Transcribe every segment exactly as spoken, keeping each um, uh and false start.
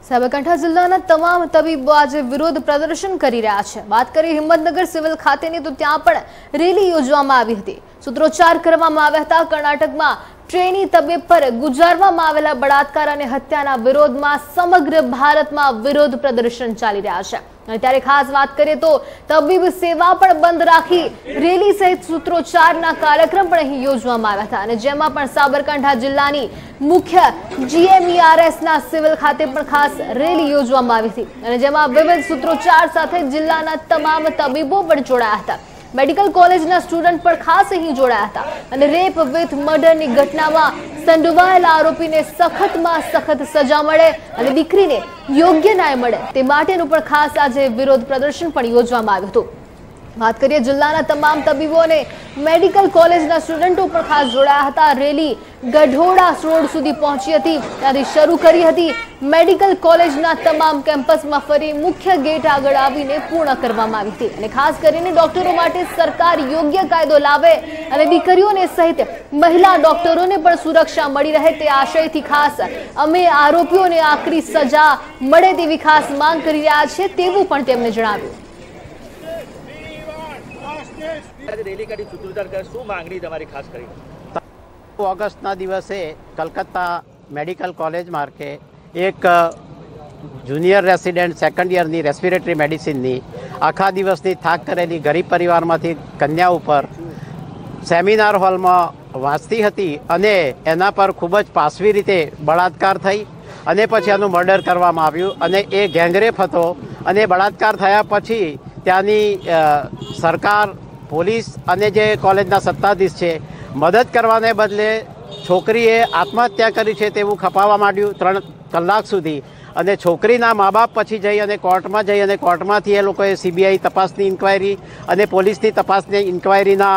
સાબરકાંઠા જિલ્લાના તમામ તબીબો આજે વિરોધ પ્રદર્શન કરી રહ્યા છે। વાત કરીએ હિંમતનગર સિવિલ ખાતેની તો ત્યાં પણ રેલી યોજવામાં આવી હતી। સૂત્રોચ્ચાર કરવામાં આવ્યા હતા। કર્ણાટકમાં ટ્રેની તબીબ પર ગુજારવામાં આવેલા બળાત્કાર અને હત્યાના વિરોધમાં સમગ્ર ભારતમાં વિરોધ પ્રદર્શન ચાલી રહ્યા છે। ત્યારે ખાસ વાત કરીએ તો તબીબ સેવા પણ બંધ રાખી રેલી સહિત સૂત્રોચ્ચારના કાર્યક્રમ પણ અહીં યોજવામાં આવ્યા હતા અને જેમાં પણ સાબરકાંઠા જિલ્લાની મુખ્ય જીએમઈઆરએસના સિવિલ ખાતે પણ ખાસ રેલી યોજવામાં આવી હતી અને જેમાં વિવિધ સૂત્રોચ્ચાર સાથે જિલ્લાના તમામ તબીબો પણ જોડાયા હતા। मेडिकल कॉलेजना स्टूडेंट पर खास अहीं जोड़ाया था અને રેપ વિથ મર્ડરની ઘટનામાં સંડોવાયેલા આરોપીને સખતમાં સખત સજા મળે અને દીકરીને યોગ્ય ન્યાય મળે તે માટેનું પણ ખાસ આજે વિરોધ પ્રદર્શન પણ યોજવામાં આવ્યું હતું। વાત કરીએ જિલ્લાના તમામ તબીબો અને મેડિકલ કોલેજના સ્ટુડન્ટો પણ ખાસ જોડાયા હતા। રેલી ગઢોડા રોડ સુધી પહોંચી હતી, ત્યાંથી શરૂ કરી હતી। મેડિકલ કોલેજના તમામ કેમ્પસમાં ફરી મુખ્ય ગેટ આગળ આવીને પૂર્ણ કરવામાં આવી હતી અને ખાસ કરીને ડોક્ટરો માટે સરકાર યોગ્ય કાયદો લાવે અને દીકરીઓને સહિત મહિલા ડોક્ટરોને પણ સુરક્ષા મળી રહે તે આશયથી ખાસ અમે આરોપીઓને આકરી સજા મળે તેવી ખાસ માંગ કરી રહ્યા છીએ તેવું પણ તેમણે જણાવ્યું। ઓગસ્ટના દિવસે કલકત્તા મેડિકલ કોલેજ માર્કે એક જુનિયર રેસિડેન્ટ સેકન્ડ યરની રેસ્પિરેટરી મેડિસિનની આખા દિવસની થાક કરેલી ગરીબ પરિવારમાંથી કન્યા ઉપર સેમિનાર હોલમાં વાંચતી હતી અને એના પર ખૂબ જ પાશવી રીતે બળાત્કાર થઈ અને પછી એનું મર્ડર કરવામાં આવ્યું અને એ ગેંગરેપ હતો અને બળાત્કાર થયા પછી ત્યાંની સરકાર પોલીસ અને જે કોલેજના સત્તાધીશ છે મદદ કરવાને બદલે છોકરીએ આત્મહત્યા કરી છે તેવું ખપાવવા માંડ્યું ત્રણ કલાક સુધી અને છોકરીના મા બાપ પછી જઈ અને કોર્ટમાં જઈ અને કોર્ટમાંથી એ લોકોએ સીબીઆઈ તપાસની ઇન્ક્વાયરી અને પોલીસની તપાસની ઇન્ક્વાયરીના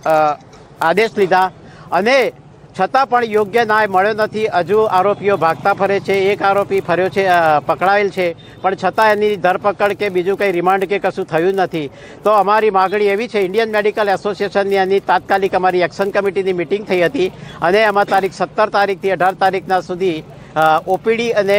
આદેશ લીધા અને છતાં પણ યોગ્ય ન્યાય મળ્યો નથી। હજુ આરોપીઓ ભાગતા ફરે છે। એક આરોપી ફર્યો છે, પકડાયેલ છે, પણ છતાં એની ધરપકડ કે બીજું કંઈ રિમાન્ડ કે કશું થયું નથી। તો અમારી માગણી એવી છે, ઇન્ડિયન મેડિકલ એસોસિએશનની એની તાત્કાલિક અમારી એક્શન કમિટીની મિટિંગ થઈ હતી અને એમાં તારીખ સત્તર તારીખથી અઢાર તારીખના સુધી ઓપીડી અને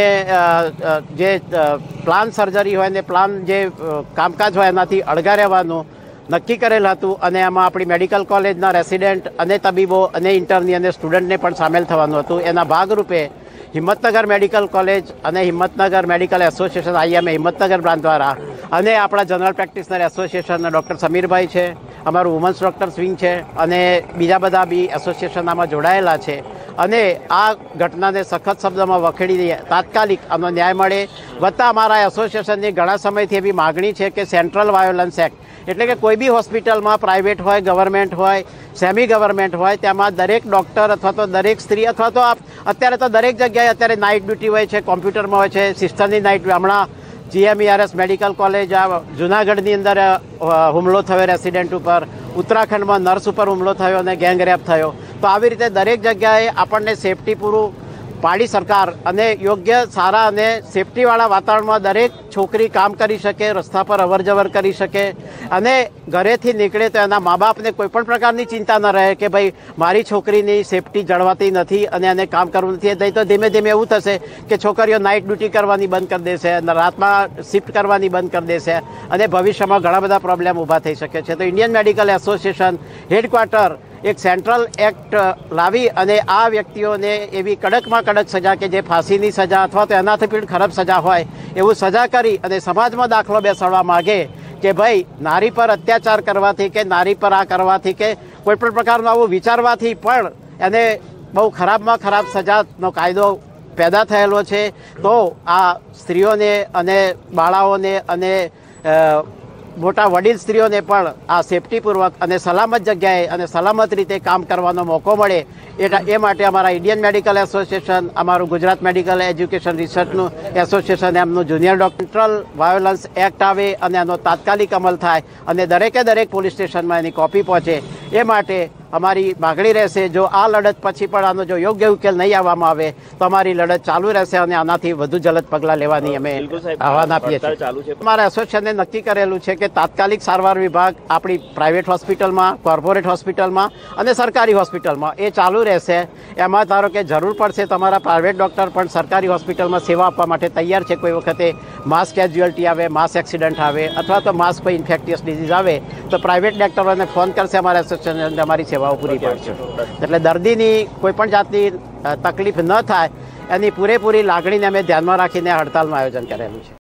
જે પ્લાન સર્જરી હોય ને પ્લાન જે કામકાજ હોય એનાથી અળગા રહેવાનું નક્કી કરેલ હતું અને એમાં આપણી મેડિકલ કોલેજના રેસિડેન્ટ અને તબીબો અને ઇન્ટર્ની અને સ્ટુડન્ટને પણ સામેલ થવાનું હતું। એના ભાગરૂપે હિંમતનગર મેડિકલ કોલેજ અને Himmatnagar medical association IMA Himmatnagar branch દ્વારા અને આપણા જનરલ પ્રેક્ટિશનર એસોસિએશનના ડૉક્ટર સમીરભાઈ છે, અમારું વુમન્સ ડૉક્ટર સ્વિંગ છે અને બીજા બધા બી એસોસિએશન આમાં જોડાયેલા છે અને આ ઘટનાને સખત શબ્દમાં વખેડી તાત્કાલિક આનો ન્યાય મળે। વત્તા અમારા એસોસિએશનની ઘણા સમયથી એવી માગણી છે કે સેન્ટ્રલ વાયોલન્સ એક્ટ એટલે કે કોઈ બી હોસ્પિટલમાં પ્રાઇવેટ હોય, ગવર્મેન્ટ હોય, સેમી ગવર્મેન્ટ હોય, તેમાં દરેક ડૉક્ટર અથવા તો દરેક સ્ત્રી અથવા તો અત્યારે તો દરેક જગ્યાએ અત્યારે નાઇટ ડ્યુટી હોય છે, કોમ્પ્યુટરમાં હોય છે, સિસ્ટરની નાઇટ હમણાં જીએમઈઆરએસ મેડિકલ કોલેજ જુનાગઢની અંદર હુમલો થયો રેસિડેન્ટ ઉપર, ઉત્તરાખંડમાં નર્સ ઉપર હુમલો થયો અને ગેંગરેપ થયો। તો આવી રીતે દરેક જગ્યાએ આપણને સેફટી પૂરું પાડી સરકાર અને યોગ્ય સારા અને સેફટીવાળા વાતાવરણમાં દરેક છોકરી કામ કરી શકે, રસ્તા પર અવર જવર કરી શકે અને ઘરેથી નીકળે તો એના મા બાપને કોઈ પણ પ્રકારની ચિંતા ન રહે કે ભાઈ મારી છોકરીની સેફટી જળવાતી નથી અને એને કામ કરવું નથી। નહીં તો ધીમે ધીમે એવું થશે કે છોકરીઓ નાઇટ ડ્યુટી કરવાની બંધ કરી દેશે, રાતમાં શિફ્ટ કરવાની બંધ કરી દેશે અને ભવિષ્યમાં ઘણા બધા પ્રોબ્લેમ ઊભા થઈ શકે છે। તો ઇન્ડિયન મેડિકલ એસોસિએશન હેડક્વાર્ટર એક સેન્ટ્રલ એક્ટ લાવી અને આ વ્યક્તિઓને એવી કડકમાં કડક સજા કે જે ફાંસીની સજા અથવા તો એનાથી પણ ખરાબ સજા હોય એવું સજા કરી અને સમાજમાં દાખલો બેસાડવા માગે કે ભાઈ નારી પર અત્યાચાર કરવાથી કે નારી પર આ કરવાથી કે કોઈ પણ પ્રકારનું આવું વિચારવાથી પણ એને બહુ ખરાબમાં ખરાબ સજાનો કાયદો પેદા થયેલો છે। તો આ સ્ત્રીઓને અને બાળાઓને અને મોટા વડીલ સ્ત્રીઓને પણ આ સેફટીપૂર્વક અને સલામત જગ્યાએ અને સલામત રીતે કામ કરવાનો મોકો મળે એ માટે અમારા ઇન્ડિયન મેડિકલ એસોસિએશન, અમારું ગુજરાત મેડિકલ એજ્યુકેશન રિસર્ચનું એસોસિએશન એમનું જુનિયર ડૉક્ટરલ વાયોલન્સ એક્ટ આવે અને એનો તાત્કાલિક અમલ થાય અને દરેકે દરેક પોલીસ સ્ટેશનમાં એની કોપી પહોંચે એ માટે અમારી માગણી રહેશે, જો આ લડત પછી પણ આનો જો યોગ્ય ઉકેલ નહીં આવવામાં આવે તો અમારી લડત ચાલુ રહેશે અને આનાથી વધુ જલદ પગલાં લેવાની અમે આહવાન આપીએ છીએ. અમારા એસોસિએશને નક્કી કરેલું છે કે તાત્કાલિક સારવાર વિભાગ આપણી પ્રાઇવેટ હોસ્પિટલમાં, કોર્પોરેટ હોસ્પિટલમાં અને સરકારી હોસ્પિટલમાં એ ચાલુ રહેશે. એમાં ધારો કે જરૂર પડશે તમારા પ્રાઇવેટ ડૉક્ટર પણ સરકારી હોસ્પિટલમાં સેવા આપવા માટે તૈયાર છે. કોઈ વખતે માસ કેઝ્યુઅલ્ટી આવે, માસ એક્સિડન્ટ આવે અથવા તો માસ કોઈ ઇન્ફેક્ટિયસ ડિઝીઝ આવે તો પ્રાઇવેટ ડૉક્ટરોને ફોન કરશે અમારા એસોસિએશન, અમારી સેવાઓ પૂરી પાડશે. એટલે દર્દીની કોઈ પણ જાતની તકલીફ ન થાય એની પૂરેપૂરી લાગણીને અમે ધ્યાનમાં રાખીને હડતાલનું આયોજન કરેલું છે.